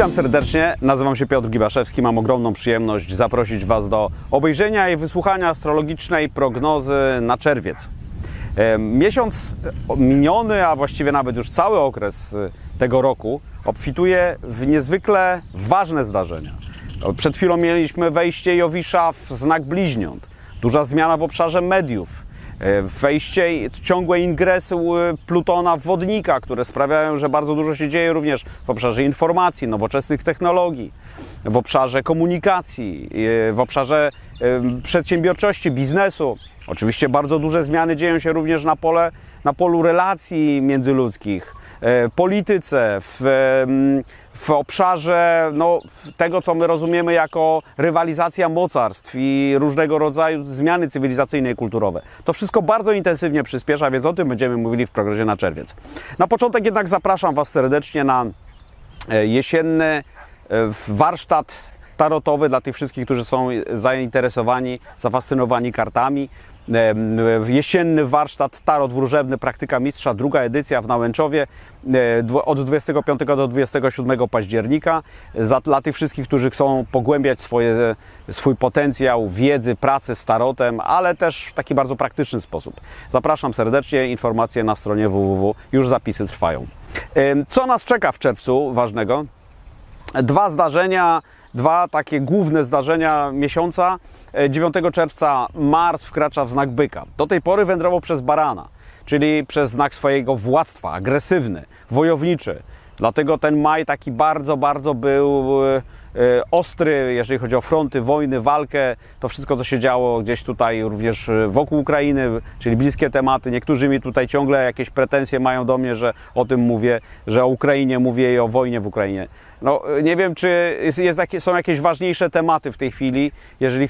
Witam serdecznie, nazywam się Piotr Gibaszewski, mam ogromną przyjemność zaprosić Was do obejrzenia i wysłuchania astrologicznej prognozy na czerwiec. Miesiąc miniony, a właściwie nawet już cały okres tego roku obfituje w niezwykle ważne zdarzenia. Przed chwilą mieliśmy wejście Jowisza w znak bliźniąt, duża zmiana w obszarze mediów, wejście, ciągłe ingresy Plutona w Wodnika, które sprawiają, że bardzo dużo się dzieje również w obszarze informacji, nowoczesnych technologii, w obszarze komunikacji, w obszarze przedsiębiorczości, biznesu. Oczywiście bardzo duże zmiany dzieją się również na polu relacji międzyludzkich, polityce, w obszarze tego, co my rozumiemy jako rywalizacja mocarstw i różnego rodzaju zmiany cywilizacyjne i kulturowe. To wszystko bardzo intensywnie przyspiesza, więc o tym będziemy mówili w prognozie na czerwiec. Na początek jednak zapraszam Was serdecznie na jesienny warsztat tarotowy dla tych wszystkich, którzy są zainteresowani, zafascynowani kartami. Jesienny warsztat Tarot Wróżebny Praktyka Mistrza, druga edycja w Nałęczowie od 25 do 27 października. Dla tych wszystkich, którzy chcą pogłębiać swój potencjał wiedzy, pracy z tarotem, ale też w taki bardzo praktyczny sposób. Zapraszam serdecznie, informacje na stronie www. Już zapisy trwają. Co nas czeka w czerwcu ważnego? Dwa takie główne zdarzenia miesiąca. 9 czerwca Mars wkracza w znak Byka. Do tej pory wędrował przez Barana, czyli przez znak swojego władztwa, agresywny, wojowniczy. Dlatego ten maj taki bardzo był ostry, jeżeli chodzi o fronty, wojny, walkę. To wszystko, co się działo gdzieś tutaj również wokół Ukrainy, czyli bliskie tematy. Niektórzy mi tutaj ciągle jakieś pretensje mają do mnie, że o tym mówię, że o Ukrainie mówię i o wojnie w Ukrainie. No, nie wiem, czy są jakieś ważniejsze tematy w tej chwili, jeżeli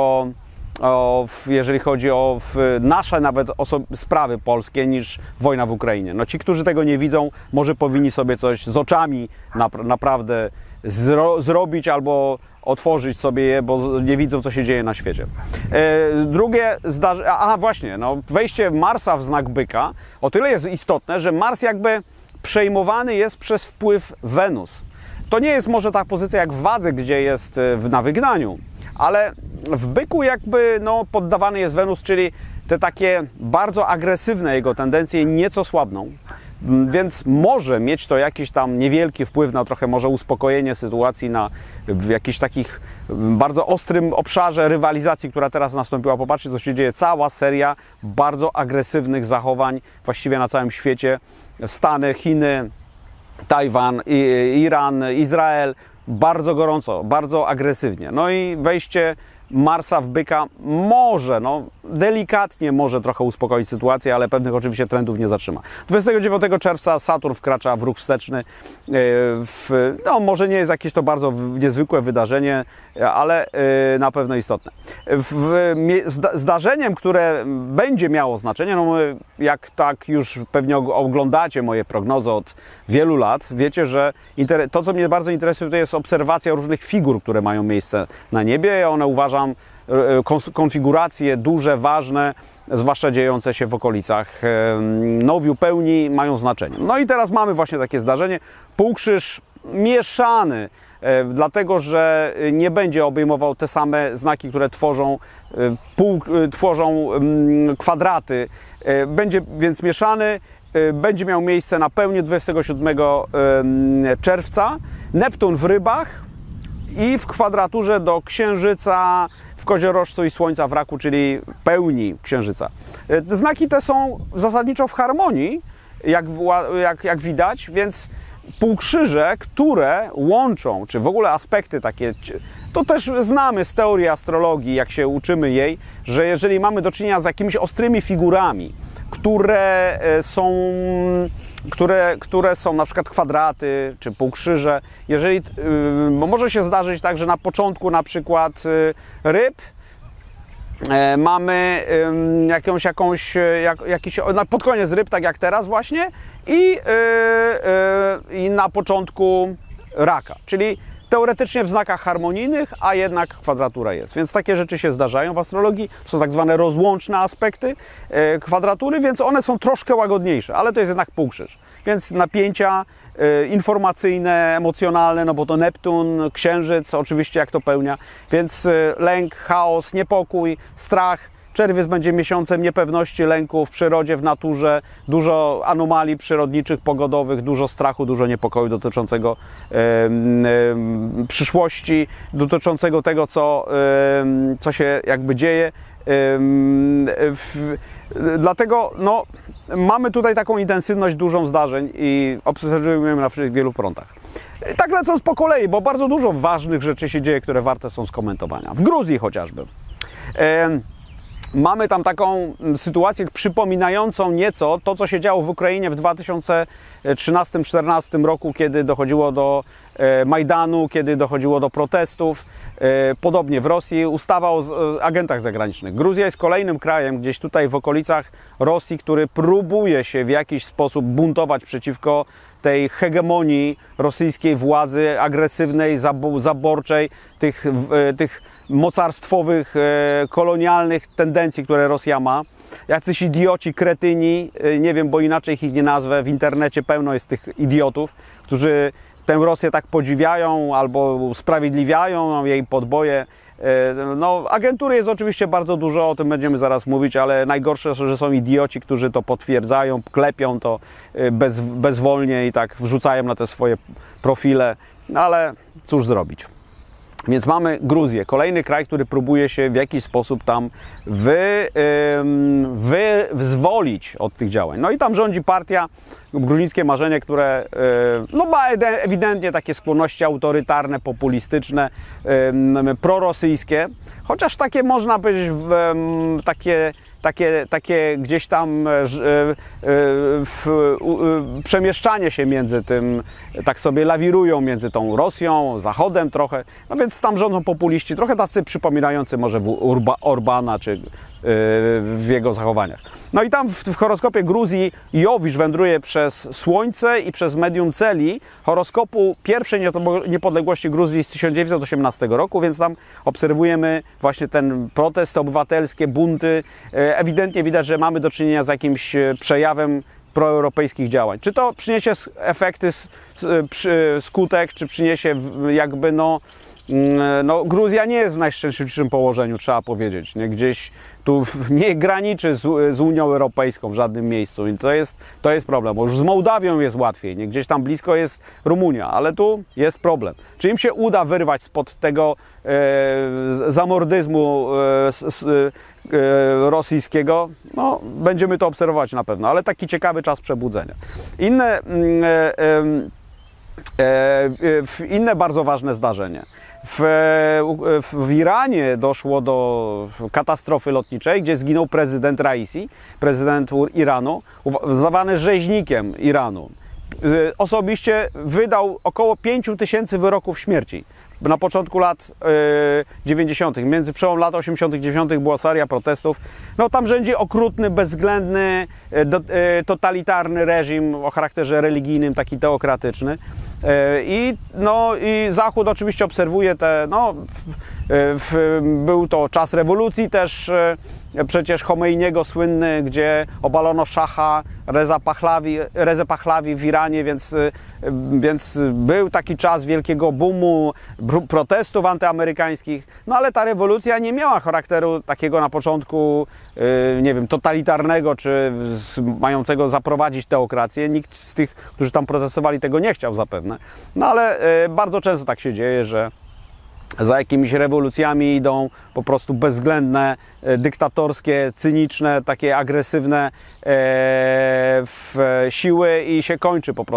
chodzi o nasze nawet sprawy polskie, niż wojna w Ukrainie. No, ci, którzy tego nie widzą, może powinni sobie coś z oczami naprawdę zrobić albo otworzyć sobie je, bo nie widzą, co się dzieje na świecie. Drugie zdarzenie, właśnie, wejście Marsa w znak Byka o tyle jest istotne, że Mars jakby przejmowany jest przez wpływ Wenus. To nie jest może ta pozycja jak w Wadze, gdzie jest na wygnaniu, ale w Byku jakby poddawany jest Wenus, czyli te takie bardzo agresywne jego tendencje nieco słabną. Więc może mieć to jakiś tam niewielki wpływ na trochę może uspokojenie sytuacji w jakichś takich bardzo ostrym obszarze rywalizacji, która teraz nastąpiła. Popatrzcie, co się dzieje. Cała seria bardzo agresywnych zachowań właściwie na całym świecie. Stany, Chiny, Tajwan, Iran, Izrael, bardzo gorąco, bardzo agresywnie. No i wejście Marsa w Byka może, delikatnie może trochę uspokoić sytuację, ale pewnych oczywiście trendów nie zatrzyma. 29 czerwca Saturn wkracza w ruch wsteczny. Może nie jest jakieś to bardzo niezwykłe wydarzenie, ale na pewno istotne. Zdarzeniem, które będzie miało znaczenie, jak tak już pewnie oglądacie moje prognozy od wielu lat, wiecie, że to, co mnie bardzo interesuje, to jest obserwacja różnych figur, które mają miejsce na niebie. One, uważam, konfiguracje duże, ważne, zwłaszcza dziejące się w okolicach nowiu, pełni, mają znaczenie. No i teraz mamy właśnie takie zdarzenie. Półkrzyż mieszany, dlatego że nie będzie obejmował te same znaki, które tworzą kwadraty. Będzie więc mieszany, będzie miał miejsce na pełnię 27 czerwca. Neptun w Rybach i w kwadraturze do Księżyca w Koziorożcu i Słońca w Raku, czyli pełni Księżyca. Znaki te są zasadniczo w harmonii, jak widać, więc półkrzyże, które łączą, czy w ogóle aspekty takie, to też znamy z teorii astrologii, jak się uczymy jej, że jeżeli mamy do czynienia z jakimiś ostrymi figurami, które są na przykład kwadraty czy półkrzyże, bo może się zdarzyć tak, że na początku na przykład ryb mamy pod koniec ryb, tak jak teraz właśnie, i na początku raka. Czyli teoretycznie w znakach harmonijnych, a jednak kwadratura jest. Więc takie rzeczy się zdarzają w astrologii. Są tak zwane rozłączne aspekty kwadratury, więc one są troszkę łagodniejsze, ale to jest jednak półkrzyż. Więc napięcia informacyjne, emocjonalne, no bo to Neptun, Księżyc, oczywiście jak to pełnia, więc lęk, chaos, niepokój, strach. Czerwiec będzie miesiącem niepewności, lęku w przyrodzie, w naturze, dużo anomalii przyrodniczych, pogodowych, dużo strachu, dużo niepokoju dotyczącego przyszłości, dotyczącego tego, co się jakby dzieje. Dlatego no, mamy tutaj taką intensywność dużą zdarzeń i obserwujemy na wielu frontach. Tak lecąc po kolei, bo bardzo dużo ważnych rzeczy się dzieje, które warte są skomentowania. W Gruzji chociażby. Mamy tam taką sytuację przypominającą nieco to, co się działo w Ukrainie w 2013-2014 roku, kiedy dochodziło do Majdanu, kiedy dochodziło do protestów. Podobnie w Rosji ustawa o agentach zagranicznych. Gruzja jest kolejnym krajem gdzieś tutaj w okolicach Rosji, który próbuje się w jakiś sposób buntować przeciwko tej hegemonii rosyjskiej władzy, agresywnej, zaborczej, tych mocarstwowych, kolonialnych tendencji, które Rosja ma. Jacyś idioci, kretyni, nie wiem, bo inaczej ich nie nazwę, w internecie pełno jest tych idiotów, którzy tę Rosję tak podziwiają albo usprawiedliwiają jej podboje. No, agentury jest oczywiście bardzo dużo, o tym będziemy zaraz mówić, ale najgorsze, że są idioci, którzy to potwierdzają, klepią to bezwolnie i tak wrzucają na te swoje profile, no, ale cóż zrobić. Więc mamy Gruzję, kolejny kraj, który próbuje się w jakiś sposób tam wyzwolić od tych działań. No i tam rządzi partia Gruzińskie Marzenie, które no, ma ewidentnie takie skłonności autorytarne, populistyczne, prorosyjskie, chociaż takie można powiedzieć, takie gdzieś tam przemieszczanie się między tym, tak sobie lawirują między tą Rosją, Zachodem trochę, no więc tam rządzą populiści, trochę tacy przypominający może Orbana, czy w jego zachowaniach. No i tam w horoskopie Gruzji Jowisz wędruje przez Słońce i przez medium Celi horoskopu pierwszej niepodległości Gruzji z 1918 roku, więc tam obserwujemy właśnie ten protest, obywatelskie bunty. Ewidentnie widać, że mamy do czynienia z jakimś przejawem proeuropejskich działań. Czy to przyniesie efekty, skutek, czy przyniesie jakby no Gruzja nie jest w najszczęśliwszym położeniu, trzeba powiedzieć. Nie? Gdzieś tu nie graniczy z Unią Europejską w żadnym miejscu i to jest problem, bo już z Mołdawią jest łatwiej, nie? Gdzieś tam blisko jest Rumunia, ale tu jest problem. Czy im się uda wyrwać spod tego zamordyzmu rosyjskiego? No, będziemy to obserwować na pewno, ale taki ciekawy czas przebudzenia. Inne bardzo ważne zdarzenie. W Iranie doszło do katastrofy lotniczej, gdzie zginął prezydent Raisi, prezydent Iranu, uznawany rzeźnikiem Iranu. Osobiście wydał około 5000 wyroków śmierci. Na początku lat 90., między przełom lat 80. i 90. była seria protestów. No tam rządzi okrutny, bezwzględny, totalitarny reżim o charakterze religijnym, taki teokratyczny. I Zachód oczywiście obserwuje był to czas rewolucji też, przecież Chomeiniego słynny, gdzie obalono szacha, Rezę Pahlawi w Iranie, więc był taki czas wielkiego boomu, protestów antyamerykańskich, no ale ta rewolucja nie miała charakteru takiego na początku, nie wiem, totalitarnego, czy mającego zaprowadzić teokrację. Nikt z tych, którzy tam protestowali, tego nie chciał zapewne, no ale bardzo często tak się dzieje, że za jakimiś rewolucjami idą po prostu bezwzględne, dyktatorskie, cyniczne, takie agresywne siły i się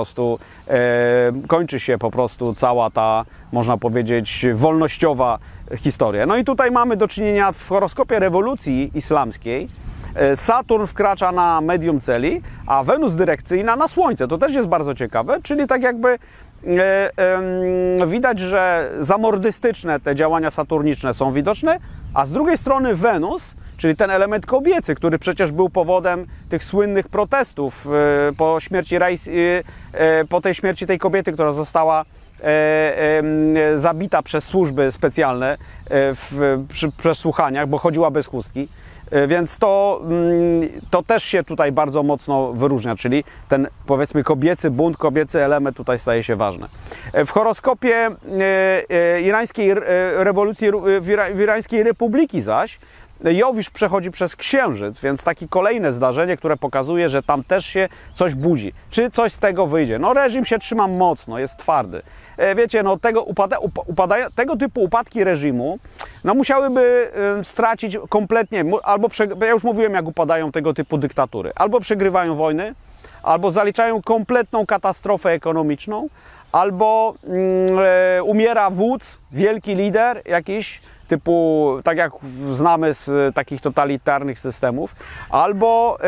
kończy się po prostu cała ta, można powiedzieć, wolnościowa historia. No i tutaj mamy do czynienia w horoskopie rewolucji islamskiej. Saturn wkracza na medium Celi, a Wenus dyrekcyjna na Słońce. To też jest bardzo ciekawe, czyli tak jakby widać, że zamordystyczne te działania saturniczne są widoczne, a z drugiej strony Wenus, czyli ten element kobiecy, który przecież był powodem tych słynnych protestów po tej śmierci tej kobiety, która została zabita przez służby specjalne przy przesłuchaniach, bo chodziła bez chustki. Więc to też się tutaj bardzo mocno wyróżnia, czyli ten, powiedzmy, kobiecy bunt, kobiecy element tutaj staje się ważny. W horoskopie irańskiej rewolucji, Irańskiej Republiki zaś Jowisz przechodzi przez Księżyc, więc takie kolejne zdarzenie, które pokazuje, że tam też się coś budzi. Czy coś z tego wyjdzie? No reżim się trzyma mocno, jest twardy. Wiecie, no tego typu upadki reżimu no musiałyby stracić kompletnie, albo ja już mówiłem, jak upadają tego typu dyktatury, albo przegrywają wojny, albo zaliczają kompletną katastrofę ekonomiczną, albo umiera wódz, wielki lider jakiś, typu, tak jak znamy z takich totalitarnych systemów, albo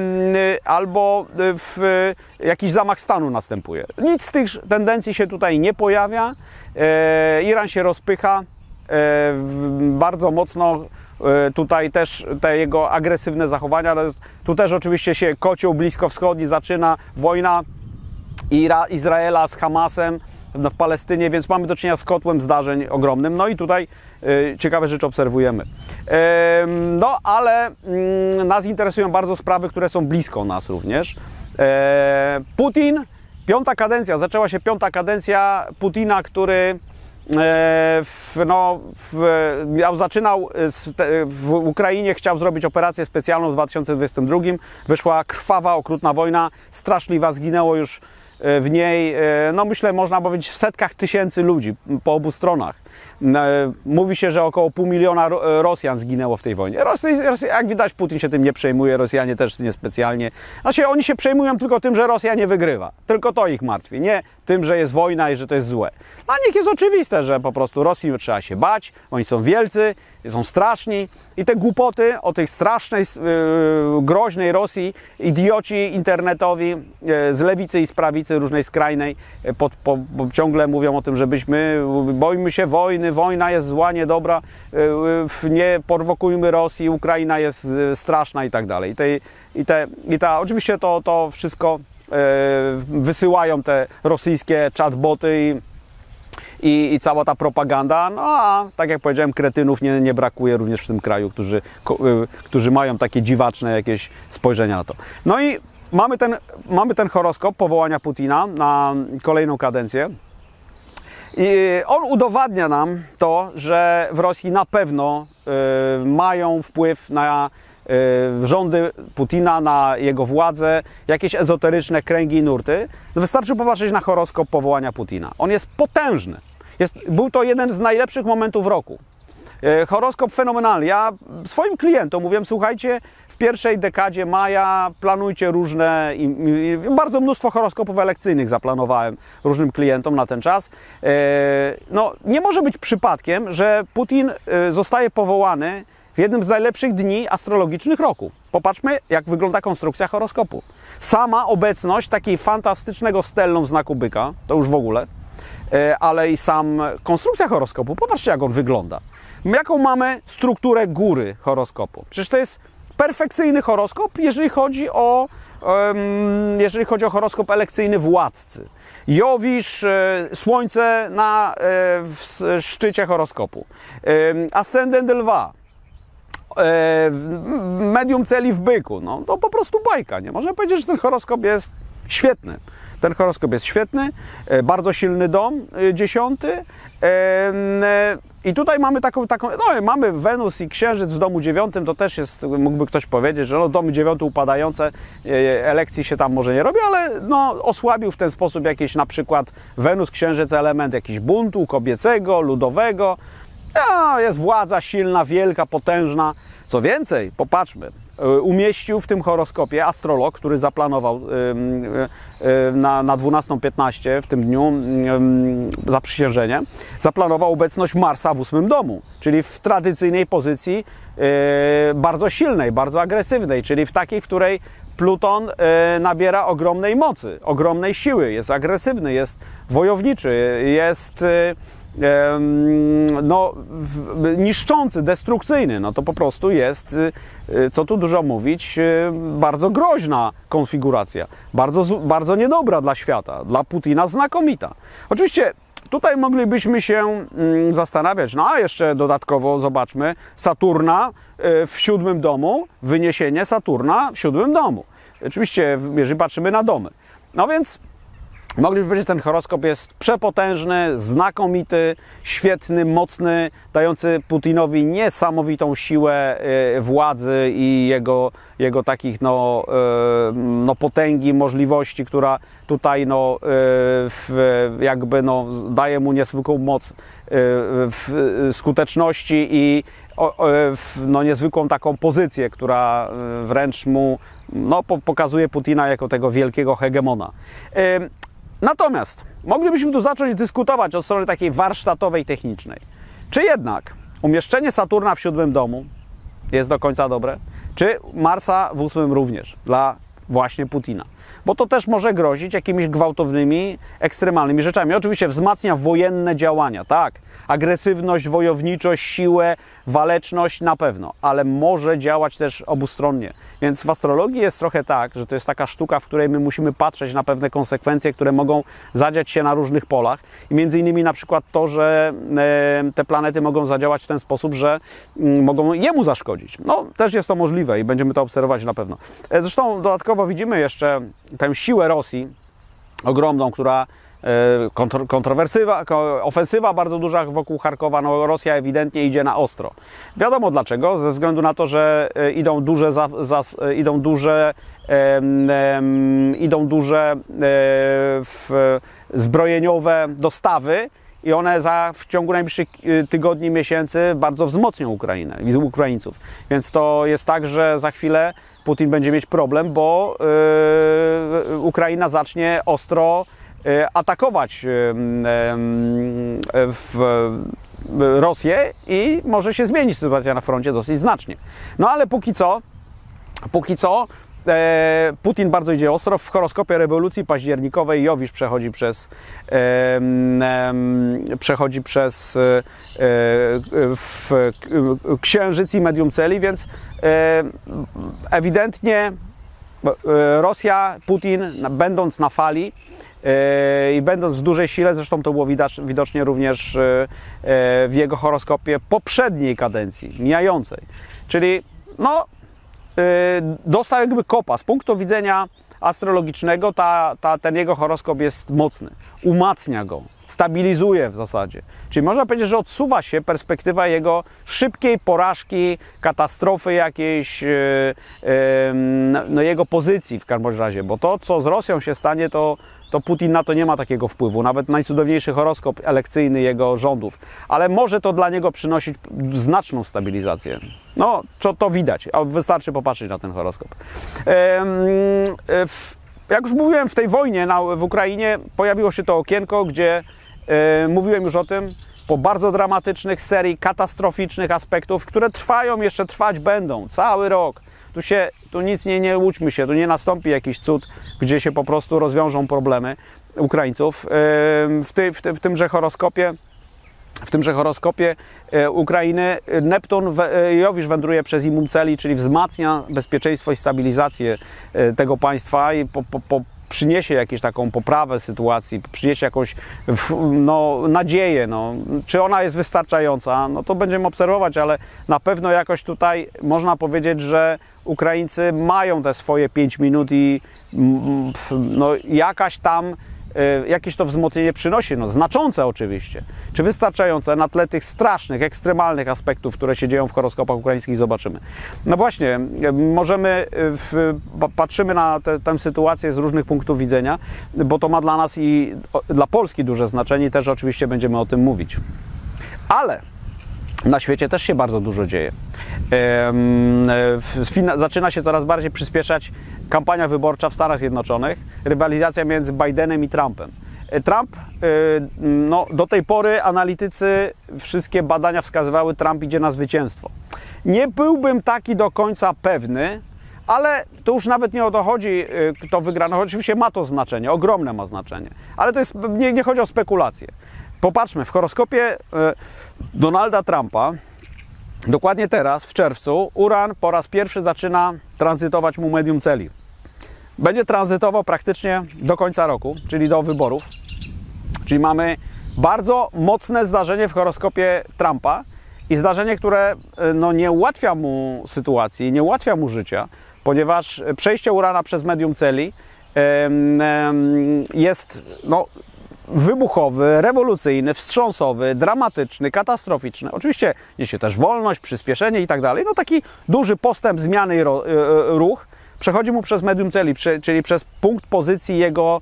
jakiś zamach stanu następuje. Nic z tych tendencji się tutaj nie pojawia. Iran się rozpycha bardzo mocno. Tutaj też te jego agresywne zachowania, ale tu też oczywiście się kocioł bliskowschodni zaczyna, wojna Izraela z Hamasem w Palestynie, więc mamy do czynienia z kotłem zdarzeń ogromnym. No i tutaj ciekawe rzeczy obserwujemy. No ale nas interesują bardzo sprawy, które są blisko nas również. Putin, piąta kadencja, zaczęła się piąta kadencja Putina, który zaczynał w Ukrainie, chciał zrobić operację specjalną w 2022. Wyszła krwawa, okrutna wojna, straszliwa, zginęło już w niej, no myślę, można powiedzieć, w setkach tysięcy ludzi po obu stronach. Mówi się, że około 500 000 Rosjan zginęło w tej wojnie. Jak widać, Putin się tym nie przejmuje, Rosjanie też niespecjalnie. Znaczy, oni się przejmują tylko tym, że Rosja nie wygrywa. Tylko to ich martwi, nie tym, że jest wojna i że to jest złe. Dla nich jest oczywiste, że po prostu Rosji trzeba się bać, oni są wielcy, są straszni i te głupoty o tej strasznej, groźnej Rosji, idioci internetowi z lewicy i z prawicy różnej skrajnej ciągle mówią o tym, żebyśmy boimy się wojny, wojna jest zła, niedobra, nie prowokujmy Rosji, Ukraina jest straszna i tak dalej. Oczywiście to wszystko wysyłają te rosyjskie chatboty i cała ta propaganda, no a tak jak powiedziałem, kretynów nie brakuje również w tym kraju, którzy mają takie dziwaczne jakieś spojrzenia na to. No i mamy ten horoskop powołania Putina na kolejną kadencję. I on udowadnia nam to, że w Rosji na pewno mają wpływ na rządy Putina, na jego władzę, jakieś ezoteryczne kręgi i nurty. Wystarczy popatrzeć na horoskop powołania Putina. On jest potężny. Był to jeden z najlepszych momentów roku. Horoskop fenomenalny. Ja swoim klientom mówiłem, słuchajcie, w pierwszej dekadzie maja planujcie różne, bardzo mnóstwo horoskopów elekcyjnych zaplanowałem różnym klientom na ten czas. No, nie może być przypadkiem, że Putin zostaje powołany w jednym z najlepszych dni astrologicznych roku. Popatrzmy, jak wygląda konstrukcja horoskopu. Sama obecność takiej fantastycznego stellum w znaku byka, to już w ogóle, ale i sam konstrukcja horoskopu. Popatrzcie, jak on wygląda. Jaką mamy strukturę góry horoskopu? Przecież to jest perfekcyjny horoskop, jeżeli chodzi o horoskop elekcyjny władcy. Jowisz, Słońce w szczycie horoskopu. Ascendent Lwa. Medium celi w byku. No to po prostu bajka, nie? Można powiedzieć, że ten horoskop jest świetny. Ten horoskop jest świetny, bardzo silny dom, 10. I tutaj mamy mamy Wenus i Księżyc w domu 9, to też jest, mógłby ktoś powiedzieć, że no, domy 9 upadające, elekcji się tam może nie robi, ale no, osłabił w ten sposób jakieś na przykład Wenus, Księżyc, element jakiś buntu kobiecego, ludowego. Jest władza silna, wielka, potężna. Co więcej, popatrzmy, umieścił w tym horoskopie astrolog, który zaplanował na 12:15 w tym dniu zaprzysiężenie, zaplanował obecność Marsa w 8 domu, czyli w tradycyjnej pozycji bardzo silnej, bardzo agresywnej, czyli w takiej, w której Pluton nabiera ogromnej mocy, ogromnej siły, jest agresywny, jest wojowniczy, jest niszczący, destrukcyjny. No to po prostu jest, co tu dużo mówić, bardzo groźna konfiguracja, bardzo niedobra dla świata, dla Putina znakomita. Oczywiście tutaj moglibyśmy się zastanawiać, no a jeszcze dodatkowo zobaczmy Saturna w 7 domu, wyniesienie Saturna w 7 domu. Oczywiście, jeżeli patrzymy na domy. No więc moglibyśmy powiedzieć, że ten horoskop jest przepotężny, znakomity, świetny, mocny, dający Putinowi niesamowitą siłę władzy i jego takich potęgi, możliwości, która tutaj jakby daje mu niezwykłą moc skuteczności i niezwykłą taką pozycję, która wręcz mu pokazuje Putina jako tego wielkiego hegemona. Natomiast moglibyśmy tu zacząć dyskutować od strony takiej warsztatowej, technicznej. Czy jednak umieszczenie Saturna w 7 domu jest do końca dobre? Czy Marsa w 8 również dla właśnie Putina? Bo to też może grozić jakimiś gwałtownymi, ekstremalnymi rzeczami. Oczywiście wzmacnia wojenne działania, tak. Agresywność, wojowniczość, siłę, waleczność na pewno, ale może działać też obustronnie. Więc w astrologii jest trochę tak, że to jest taka sztuka, w której my musimy patrzeć na pewne konsekwencje, które mogą zadziać się na różnych polach. I między innymi na przykład to, że te planety mogą zadziałać w ten sposób, że mogą jemu zaszkodzić. No, też jest to możliwe i będziemy to obserwować na pewno. Zresztą dodatkowo widzimy jeszcze tę siłę Rosji ogromną, która ofensywa bardzo duża wokół Charkowa. No, Rosja ewidentnie idzie na ostro. Wiadomo dlaczego, ze względu na to, że idą duże zbrojeniowe dostawy i one w ciągu najbliższych tygodni, miesięcy bardzo wzmocnią Ukrainę i Ukraińców. Więc to jest tak, że za chwilę Putin będzie mieć problem, bo Ukraina zacznie ostro atakować Rosję i może się zmienić sytuacja na froncie dosyć znacznie. No ale póki co Putin bardzo idzie ostro. W horoskopie rewolucji październikowej Jowisz przechodzi przez Księżyc i medium celi, więc ewidentnie Rosja, Putin, będąc na fali i będąc w dużej sile, zresztą to było widocznie również w jego horoskopie poprzedniej kadencji, mijającej. Czyli dostał jakby kopa. Z punktu widzenia astrologicznego ten jego horoskop jest mocny. Umacnia go, stabilizuje w zasadzie. Czyli można powiedzieć, że odsuwa się perspektywa jego szybkiej porażki, katastrofy jakiejś, jego pozycji w każdym razie. Bo to, co z Rosją się stanie, to Putin na to nie ma takiego wpływu. Nawet najcudowniejszy horoskop elekcyjny jego rządów. Ale może to dla niego przynosić znaczną stabilizację. No, to widać. Wystarczy popatrzeć na ten horoskop. Jak już mówiłem, w tej wojnie w Ukrainie pojawiło się to okienko, gdzie mówiłem już o tym, po bardzo dramatycznych serii katastroficznych aspektów, które trwają, jeszcze trwać będą cały rok. Tu nic nie łudźmy się, tu nie nastąpi jakiś cud, gdzie się po prostu rozwiążą problemy Ukraińców. W tymże horoskopie Ukrainy Neptun, Jowisz wędruje przez imum celi, czyli wzmacnia bezpieczeństwo i stabilizację tego państwa i przyniesie jakąś taką poprawę sytuacji, przyniesie jakąś nadzieję. Czy ona jest wystarczająca? No to będziemy obserwować, ale na pewno jakoś tutaj można powiedzieć, że Ukraińcy mają te swoje 5 minut i jakieś to wzmocnienie przynosi, znaczące oczywiście. Czy wystarczające na tle tych strasznych, ekstremalnych aspektów, które się dzieją w horoskopach ukraińskich, zobaczymy. No właśnie, patrzymy na tę sytuację z różnych punktów widzenia, bo to ma dla nas i dla Polski duże znaczenie i też oczywiście będziemy o tym mówić. Ale na świecie też się bardzo dużo dzieje. Zaczyna się coraz bardziej przyspieszać kampania wyborcza w Stanach Zjednoczonych, rywalizacja między Bidenem i Trumpem. Trump, do tej pory analitycy, wszystkie badania wskazywały, Trump idzie na zwycięstwo. Nie byłbym taki do końca pewny, ale to już nawet nie o to chodzi, kto wygra. No, oczywiście ma to znaczenie, ogromne ma znaczenie, ale to jest, nie chodzi o spekulacje. Popatrzmy, w horoskopie Donalda Trumpa, dokładnie teraz, w czerwcu, Uran po raz pierwszy zaczyna tranzytować mu medium celi. Będzie tranzytował praktycznie do końca roku, czyli do wyborów. Czyli mamy bardzo mocne zdarzenie w horoskopie Trumpa i zdarzenie, które no, nie ułatwia mu sytuacji, nie ułatwia mu życia, ponieważ przejście Urana przez medium Celi jest no, wybuchowy, rewolucyjny, wstrząsowy, dramatyczny, katastroficzny. Oczywiście niesie też wolność, przyspieszenie i tak dalej. No taki duży postęp, zmiany i ruch przechodzi mu przez medium Celi, czyli przez punkt pozycji jego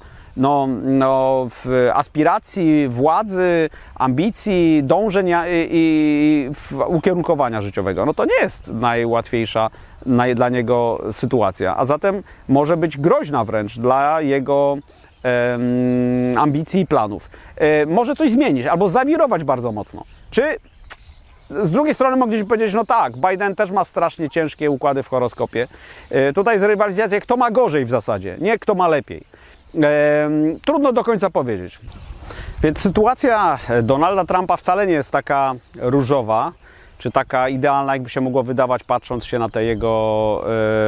w aspiracji, władzy, ambicji, dążeń i ukierunkowania życiowego. No to nie jest najłatwiejsza dla niego sytuacja, a zatem może być groźna wręcz dla jego ambicji i planów. Może coś zmienić albo zawirować bardzo mocno. Czy z drugiej strony mogliśmy powiedzieć, no tak, Biden też ma strasznie ciężkie układy w horoskopie. Tutaj jest rywalizacja, kto ma gorzej w zasadzie, nie kto ma lepiej. Trudno do końca powiedzieć. Więc sytuacja Donalda Trumpa wcale nie jest taka różowa, czy taka idealna, jakby się mogło wydawać, patrząc się na te jego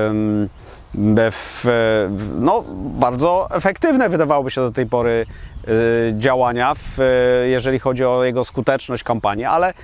no, bardzo efektywne, wydawałoby się do tej pory, działania, jeżeli chodzi o jego skuteczność kampanii,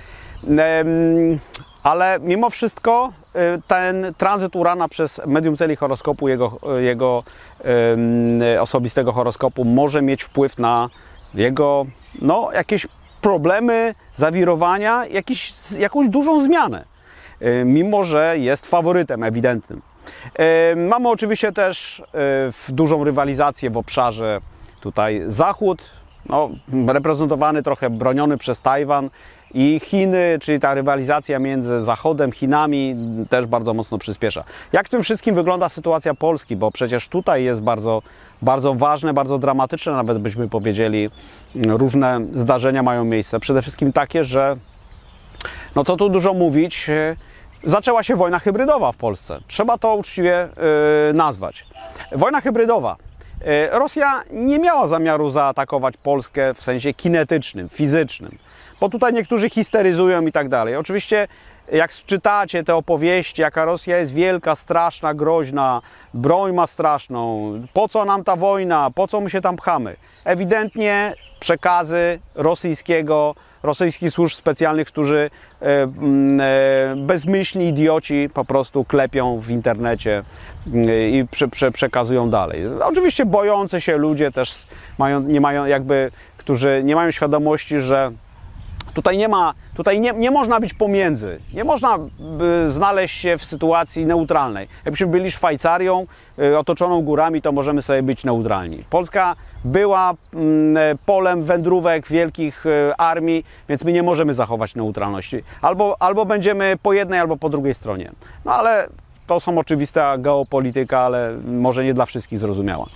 ale mimo wszystko ten tranzyt Urana przez medium Celi horoskopu, jego osobistego horoskopu może mieć wpływ na jego no, jakieś problemy, zawirowania, jakąś dużą zmianę, mimo że jest faworytem ewidentnym. Mamy oczywiście też dużą rywalizację w obszarze tutaj Zachód, no, reprezentowany trochę, broniony przez Tajwan, i Chiny, czyli ta rywalizacja między Zachodem, Chinami też bardzo mocno przyspiesza. Jak w tym wszystkim wygląda sytuacja Polski? Bo przecież tutaj jest bardzo, bardzo ważne, bardzo dramatyczne, nawet byśmy powiedzieli, różne zdarzenia mają miejsce. Przede wszystkim takie, że, no co tu dużo mówić, zaczęła się wojna hybrydowa w Polsce. Trzeba to uczciwie nazwać. Wojna hybrydowa. Rosja nie miała zamiaru zaatakować Polskę w sensie kinetycznym, fizycznym, bo tutaj niektórzy histeryzują i tak dalej. Oczywiście jak czytacie te opowieści, jaka Rosja jest wielka, straszna, groźna, broń ma straszną, po co nam ta wojna, po co my się tam pchamy? Ewidentnie przekazy rosyjskich służb specjalnych, którzy bezmyślni idioci po prostu klepią w internecie i przekazują dalej. Oczywiście bojący się ludzie też którzy nie mają świadomości, że tutaj nie można być pomiędzy, nie można znaleźć się w sytuacji neutralnej. Jakbyśmy byli Szwajcarią otoczoną górami, to możemy sobie być neutralni. Polska była polem wędrówek wielkich armii, więc my nie możemy zachować neutralności. Albo będziemy po jednej, albo po drugiej stronie. No ale to są oczywista geopolityka, ale może nie dla wszystkich zrozumiała.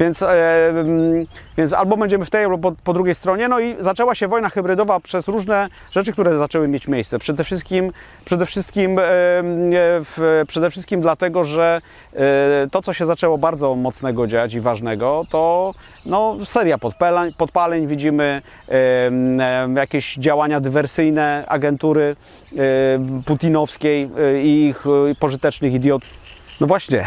Więc albo będziemy w tej, albo po drugiej stronie. No i zaczęła się wojna hybrydowa przez różne rzeczy, które zaczęły mieć miejsce. Przede wszystkim dlatego, że to, co się zaczęło bardzo mocnego dziać i ważnego, to no, seria podpaleń widzimy, jakieś działania dywersyjne agentury putinowskiej i ich pożytecznych idiotów. No właśnie,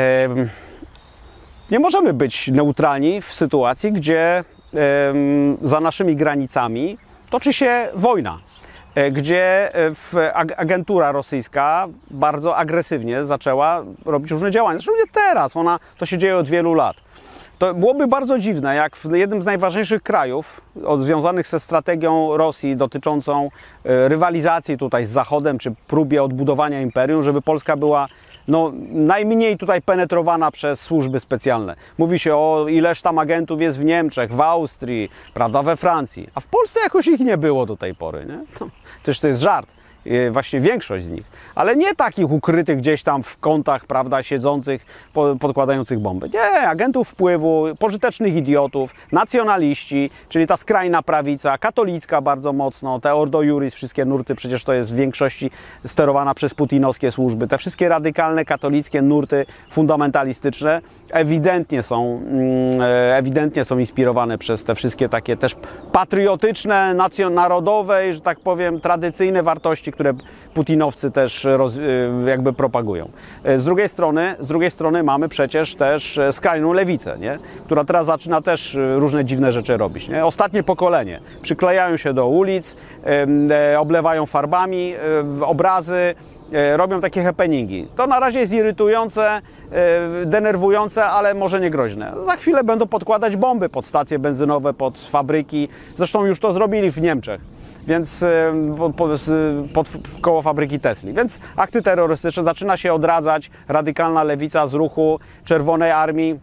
nie możemy być neutralni w sytuacji, gdzie za naszymi granicami toczy się wojna, gdzie agentura rosyjska bardzo agresywnie zaczęła robić różne działania. Zresztą nie teraz, to się dzieje od wielu lat. To byłoby bardzo dziwne, jak w jednym z najważniejszych krajów związanych ze strategią Rosji dotyczącą rywalizacji tutaj z Zachodem, czy próbie odbudowania imperium, żeby Polska była no, najmniej tutaj penetrowana przez służby specjalne. Mówi się o ileż tam agentów jest w Niemczech, w Austrii, prawda, we Francji, a w Polsce jakoś ich nie było do tej pory. Nie? Przecież to jest żart. Właśnie większość z nich, ale nie takich ukrytych gdzieś tam w kątach, prawda, siedzących, podkładających bomby. Nie, agentów wpływu, pożytecznych idiotów, nacjonaliści, czyli ta skrajna prawica, katolicka bardzo mocno, te Ordo Iuris, wszystkie nurty, przecież to jest w większości sterowana przez putinowskie służby. Te wszystkie radykalne, katolickie nurty fundamentalistyczne ewidentnie są inspirowane przez te wszystkie takie też patriotyczne, narodowe i, że tak powiem, tradycyjne wartości, które putinowcy też jakby propagują. Z drugiej strony mamy przecież też skrajną lewicę, nie? Która teraz zaczyna też różne dziwne rzeczy robić. Nie? Ostatnie pokolenie przyklejają się do ulic, oblewają farbami obrazy, robią takie happeningi. To na razie jest irytujące, denerwujące, ale może nie groźne. Za chwilę będą podkładać bomby pod stacje benzynowe, pod fabryki. Zresztą już to zrobili w Niemczech, więc koło fabryki Tesli. Więc akty terrorystyczne, zaczyna się odradzać radykalna lewica z ruchu Czerwonej Armii,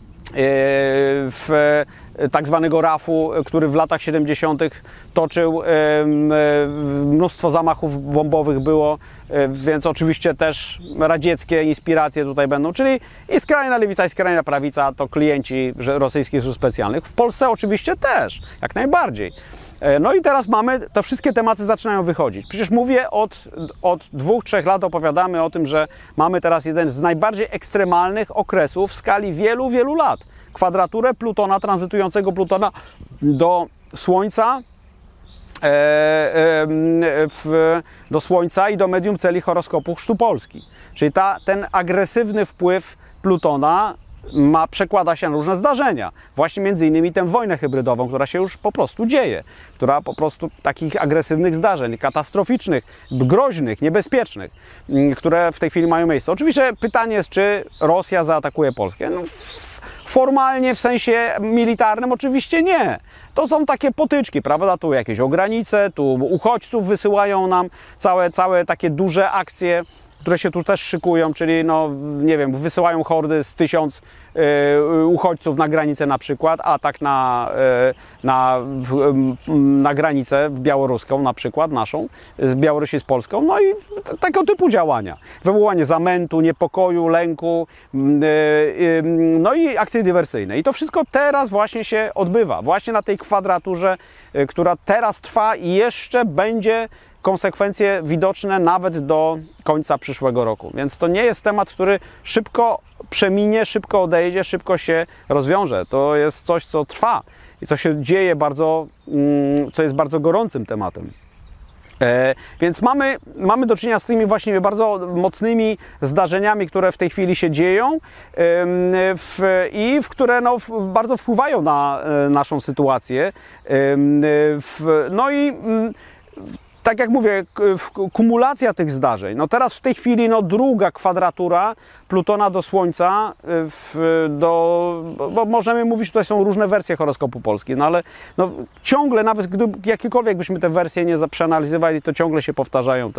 w tak zwanego RAF-u, który w latach 70. toczył, mnóstwo zamachów bombowych było, więc oczywiście też radzieckie inspiracje tutaj będą, czyli i skrajna lewica, i skrajna prawica to klienci rosyjskich służb specjalnych. W Polsce oczywiście też, jak najbardziej. No i teraz te wszystkie tematy zaczynają wychodzić. Przecież mówię od 2-3 lat opowiadamy o tym, że mamy teraz jeden z najbardziej ekstremalnych okresów w skali wielu, wielu lat. Kwadraturę Plutona, tranzytującego Plutona do Słońca, do Słońca i do medium celi horoskopu chrztu Polski. Czyli ten agresywny wpływ Plutona przekłada się na różne zdarzenia. Właśnie między innymi tę wojnę hybrydową, która się już po prostu dzieje. Która po prostu takich agresywnych zdarzeń, katastroficznych, groźnych, niebezpiecznych, które w tej chwili mają miejsce. Oczywiście pytanie jest, czy Rosja zaatakuje Polskę. No, formalnie w sensie militarnym oczywiście nie. To są takie potyczki, prawda? Tu jakieś granice, tu uchodźców wysyłają nam, całe takie duże akcje, które się tu też szykują, czyli no nie wiem, wysyłają hordy z 1000 uchodźców na granicę na przykład, atak na granicę białoruską na przykład, naszą, z Białorusi z Polską, no i tego typu działania. Wywołanie zamętu, niepokoju, lęku, no i akcje dywersyjne. I to wszystko teraz właśnie się odbywa, właśnie na tej kwadraturze, która teraz trwa i jeszcze będzie konsekwencje widoczne nawet do końca przyszłego roku. Więc to nie jest temat, który szybko przeminie, szybko odejdzie, szybko się rozwiąże. To jest coś, co trwa i co się dzieje co jest bardzo gorącym tematem. Więc mamy do czynienia z tymi właśnie bardzo mocnymi zdarzeniami, które w tej chwili się dzieją i które no, bardzo wpływają na naszą sytuację. No i tak jak mówię, kumulacja tych zdarzeń. No teraz w tej chwili druga kwadratura Plutona do Słońca, bo możemy mówić, tutaj są różne wersje horoskopu Polski, no ale no, ciągle, nawet gdy jakiekolwiek byśmy te wersje nie przeanalizowali, to ciągle się powtarzają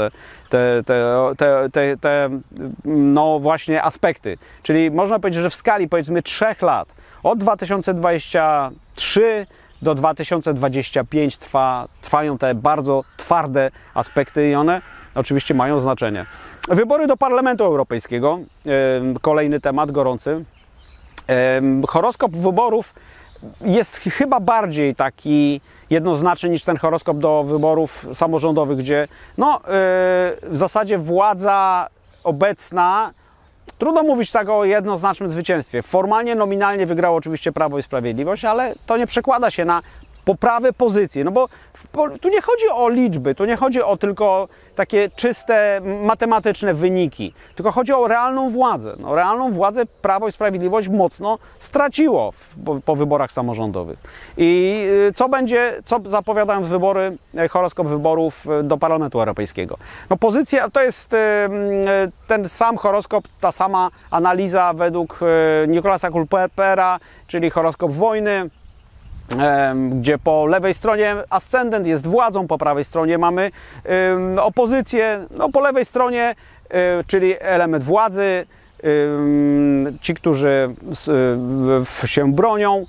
te no właśnie aspekty. Czyli można powiedzieć, że w skali powiedzmy 3 lat, od 2023 do 2025 trwają te bardzo twarde aspekty i one oczywiście mają znaczenie. Wybory do Parlamentu Europejskiego, kolejny temat gorący. Horoskop wyborów jest chyba bardziej taki jednoznaczny niż ten horoskop do wyborów samorządowych, gdzie no, w zasadzie władza obecna, trudno mówić tak o jednoznacznym zwycięstwie. Formalnie, nominalnie wygrało oczywiście Prawo i Sprawiedliwość, ale to nie przekłada się na poprawę pozycji. No bo tu nie chodzi o liczby, tu nie chodzi o tylko takie czyste matematyczne wyniki, tylko chodzi o realną władzę. No, realną władzę Prawo i Sprawiedliwość mocno straciło po wyborach samorządowych. I co zapowiadają wybory, horoskop wyborów do Parlamentu Europejskiego? No pozycja, to jest ten sam horoskop, ta sama analiza według Nicolasa Culpepera, czyli horoskop wojny, gdzie po lewej stronie ascendent jest władzą, po prawej stronie mamy opozycję, no po lewej stronie, czyli element władzy, ci, którzy się bronią.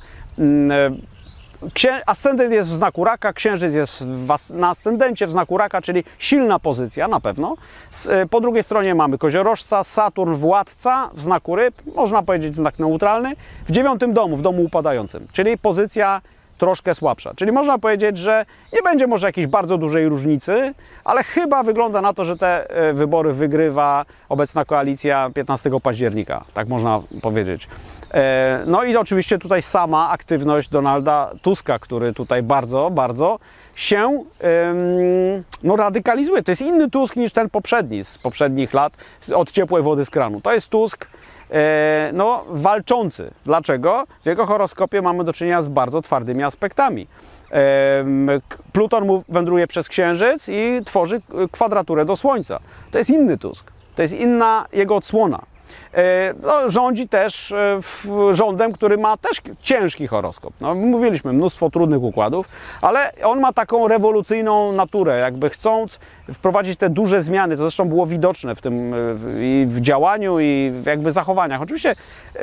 Ascendent jest w znaku raka, księżyc jest na ascendencie w znaku raka, czyli silna pozycja na pewno. Po drugiej stronie mamy koziorożca, Saturn władca w znaku ryb, można powiedzieć znak neutralny, w 9. domu, w domu upadającym, czyli pozycja troszkę słabsza. Czyli można powiedzieć, że nie będzie może jakiejś bardzo dużej różnicy, ale chyba wygląda na to, że te wybory wygrywa obecna koalicja 15 października, tak można powiedzieć. No i oczywiście tutaj sama aktywność Donalda Tuska, który tutaj bardzo się no, radykalizuje. To jest inny Tusk niż ten poprzedni z poprzednich lat od ciepłej wody z kranu. To jest Tusk no, walczący. Dlaczego? W jego horoskopie mamy do czynienia z bardzo twardymi aspektami. Pluton mu wędruje przez Księżyc i tworzy kwadraturę do Słońca. To jest inny Tusk. To jest inna jego odsłona. No, rządzi też rządem, który ma też ciężki horoskop. No, mówiliśmy, mnóstwo trudnych układów, ale on ma taką rewolucyjną naturę, jakby chcąc wprowadzić te duże zmiany, to zresztą było widoczne w tym i w działaniu, i w jakby zachowaniach. Oczywiście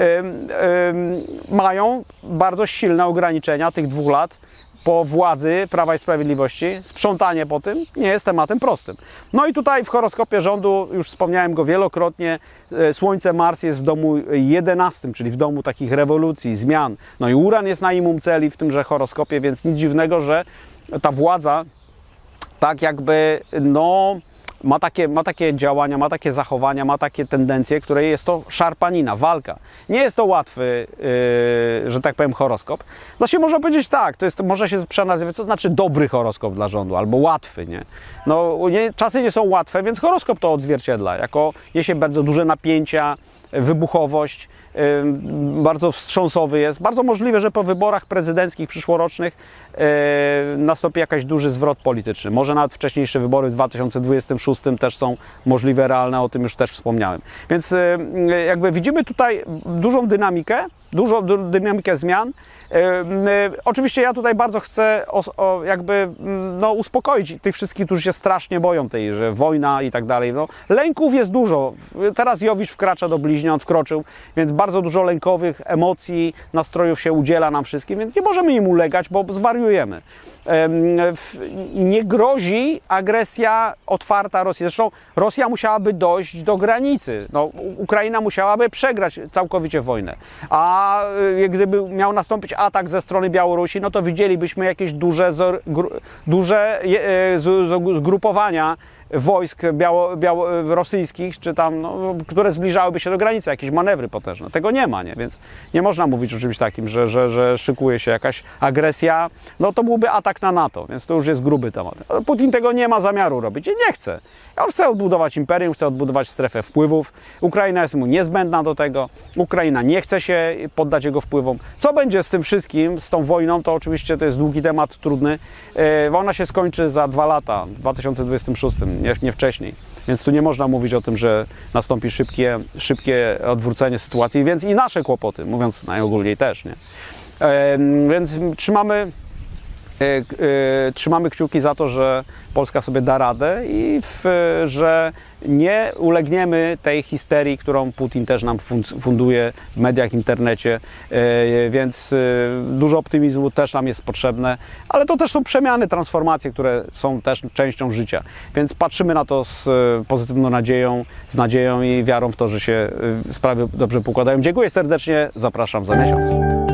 mają bardzo silne ograniczenia tych 2 lat po władzy Prawa i Sprawiedliwości. Sprzątanie po tym nie jest tematem prostym. No i tutaj w horoskopie rządu, już wspomniałem go wielokrotnie, Słońce, Mars jest w domu 11, czyli w domu takich rewolucji, zmian. No i Uran jest na imum celi w tymże horoskopie, więc nic dziwnego, że ta władza tak jakby, no, ma takie działania, ma takie zachowania, ma takie tendencje, które jest to szarpanina, walka. Nie jest to łatwy, że tak powiem, horoskop. Znaczy można powiedzieć tak, to jest, może się przenazywać, co znaczy dobry horoskop dla rządu, albo łatwy, nie? No, czasy nie są łatwe, więc horoskop to odzwierciedla, jako niesie bardzo duże napięcia, wybuchowość, bardzo wstrząsowy jest. Bardzo możliwe, że po wyborach prezydenckich przyszłorocznych nastąpi jakiś duży zwrot polityczny. Może nawet wcześniejsze wybory w 2026 też są możliwe, realne, o tym już też wspomniałem. Więc jakby widzimy tutaj dużą dynamikę zmian. Oczywiście ja tutaj bardzo chcę jakby no, uspokoić tych wszystkich, którzy się strasznie boją tej, że wojna i tak dalej. No, lęków jest dużo. Teraz Jowisz wkracza do bliźniąt, wkroczył, więc bardzo dużo lękowych emocji, nastrojów się udziela nam wszystkim, więc nie możemy im ulegać, bo zwariujemy. Nie grozi agresja otwarta Rosji. Zresztą Rosja musiałaby dojść do granicy. No, Ukraina musiałaby przegrać całkowicie wojnę. A gdyby miał nastąpić atak ze strony Białorusi, no to widzielibyśmy jakieś duże zgrupowania wojsk rosyjskich, czy tam, no, które zbliżałyby się do granicy, jakieś manewry potężne. Tego nie ma, nie? Więc nie można mówić o czymś takim, że szykuje się jakaś agresja. No to byłby atak na NATO, więc to już jest gruby temat. Putin tego nie ma zamiaru robić i nie chce. On chce odbudować imperium, chce odbudować strefę wpływów. Ukraina jest mu niezbędna do tego. Ukraina nie chce się poddać jego wpływom. Co będzie z tym wszystkim, z tą wojną, to oczywiście to jest długi temat, trudny. Ona się skończy za 2 lata, w 2026, nie wcześniej. Więc tu nie można mówić o tym, że nastąpi szybkie odwrócenie sytuacji, więc i nasze kłopoty, mówiąc najogólniej też, nie? Więc trzymamy kciuki za to, że Polska sobie da radę i że nie ulegniemy tej histerii, którą Putin też nam funduje w mediach, internecie, więc dużo optymizmu też nam jest potrzebne, ale to też są przemiany, transformacje, które są też częścią życia, więc patrzymy na to z pozytywną nadzieją, z nadzieją i wiarą w to, że się sprawy dobrze pokładają. Dziękuję serdecznie, zapraszam za miesiąc.